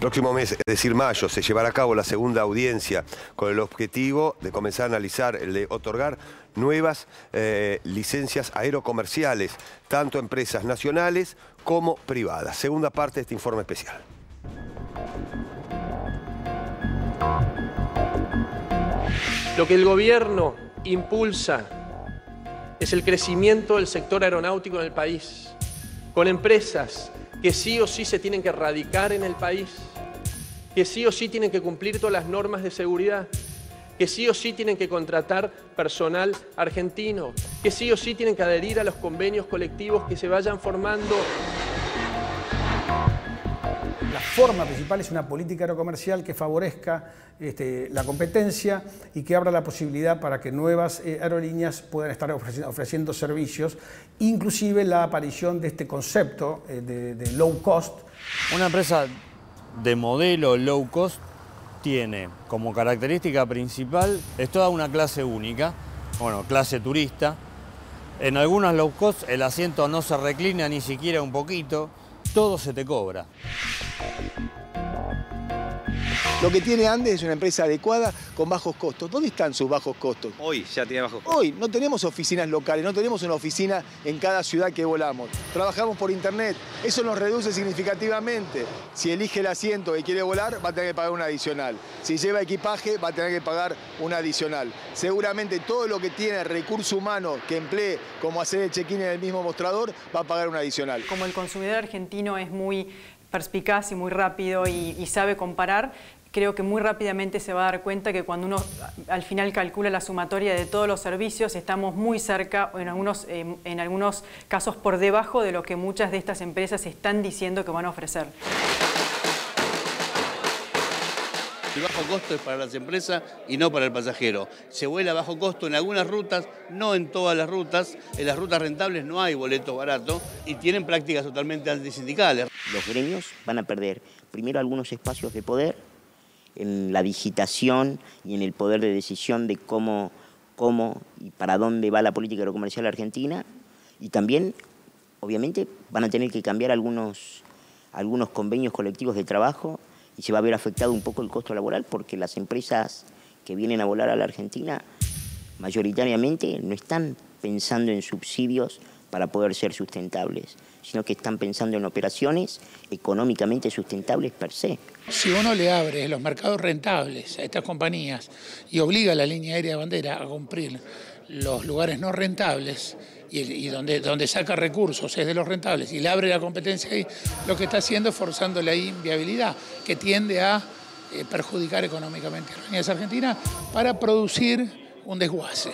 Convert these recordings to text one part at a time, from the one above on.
Próximo mes, es decir, mayo, se llevará a cabo la segunda audiencia con el objetivo de comenzar a analizar el de otorgar nuevas licencias aerocomerciales, tanto a empresas nacionales como privadas. Segunda parte de este informe especial. Lo que el gobierno impulsa es el crecimiento del sector aeronáutico en el país, con empresas que sí o sí se tienen que radicar en el país, que sí o sí tienen que cumplir todas las normas de seguridad, que sí o sí tienen que contratar personal argentino, que sí o sí tienen que adherir a los convenios colectivos que se vayan formando. La forma principal es una política aerocomercial que favorezca la competencia y que abra la posibilidad para que nuevas aerolíneas puedan estar ofreciendo servicios, inclusive la aparición de este concepto de low cost. Una empresa de modelo low cost tiene como característica principal, es toda una clase única, bueno, clase turista. En algunas low cost el asiento no se reclina ni siquiera un poquito, todo se te cobra. Lo que tiene Andes es una empresa adecuada con bajos costos. ¿Dónde están sus bajos costos? Hoy ya tiene bajos costos. Hoy no tenemos oficinas locales, no tenemos una oficina en cada ciudad que volamos. Trabajamos por internet, eso nos reduce significativamente. Si elige el asiento y quiere volar, va a tener que pagar una adicional. Si lleva equipaje, va a tener que pagar una adicional. Seguramente todo lo que tiene recurso humano que emplee, como hacer el check-in en el mismo mostrador, va a pagar una adicional. Como el consumidor argentino es muy perspicaz y muy rápido y sabe comparar, creo que muy rápidamente se va a dar cuenta que cuando uno al final calcula la sumatoria de todos los servicios, estamos muy cerca, o en algunos casos por debajo de lo que muchas de estas empresas están diciendo que van a ofrecer. El bajo costo es para las empresas y no para el pasajero. Se vuela a bajo costo en algunas rutas, no en todas las rutas. En las rutas rentables no hay boletos baratos y tienen prácticas totalmente antisindicales. Los gremios van a perder primero algunos espacios de poder en la digitación y en el poder de decisión de cómo y para dónde va la política aerocomercial argentina. Y también, obviamente, van a tener que cambiar algunos convenios colectivos de trabajo y se va a ver afectado un poco el costo laboral porque las empresas que vienen a volar a la Argentina mayoritariamente no están pensando en subsidios para poder ser sustentables, sino que están pensando en operaciones económicamente sustentables per se. Si uno le abre los mercados rentables a estas compañías y obliga a la línea aérea de bandera a cumplir los lugares no rentables y donde saca recursos es de los rentables y le abre la competencia ahí, lo que está haciendo es forzando la inviabilidad que tiende a perjudicar económicamente a las líneas argentinas para producir un desguace.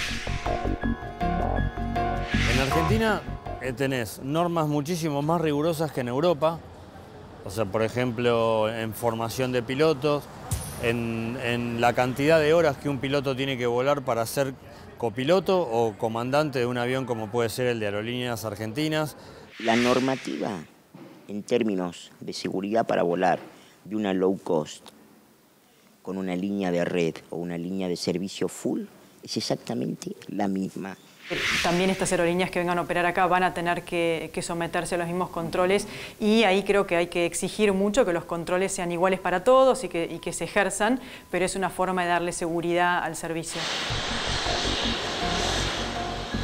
En Argentina tenés normas muchísimo más rigurosas que en Europa. O sea, por ejemplo, en formación de pilotos, en la cantidad de horas que un piloto tiene que volar para ser copiloto o comandante de un avión como puede ser el de Aerolíneas Argentinas. La normativa en términos de seguridad para volar de una low cost con una línea de red o una línea de servicio full es exactamente la misma. También estas aerolíneas que vengan a operar acá van a tener que someterse a los mismos controles y ahí creo que hay que exigir mucho que los controles sean iguales para todos y que se ejerzan, pero es una forma de darle seguridad al servicio.